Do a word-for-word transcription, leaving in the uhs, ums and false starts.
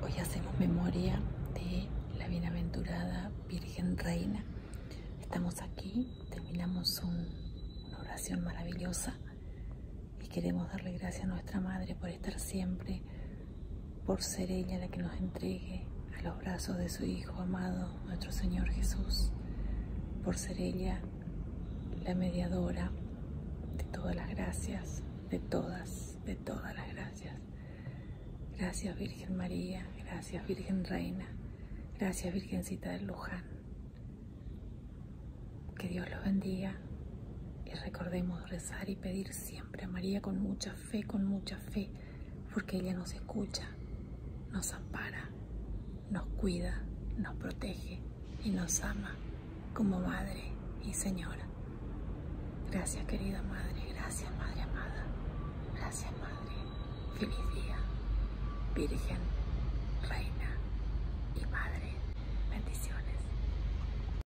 Hoy hacemos memoria de la bienaventurada Virgen Reina. Estamos aquí, terminamos un, una oración maravillosa y queremos darle gracias a nuestra Madre por estar siempre, por ser ella la que nos entregue a los brazos de su Hijo amado, nuestro Señor Jesús, por ser ella la mediadora de todas las gracias, de todas, de todas las gracias. Gracias Virgen María, gracias Virgen Reina, gracias Virgencita del Luján. Que Dios los bendiga y recordemos rezar y pedir siempre a María con mucha fe, con mucha fe, porque ella nos escucha, nos ampara, nos cuida, nos protege y nos ama como Madre y Señora. Gracias querida Madre, gracias Madre amada, gracias Madre, feliz día, Virgen Reina.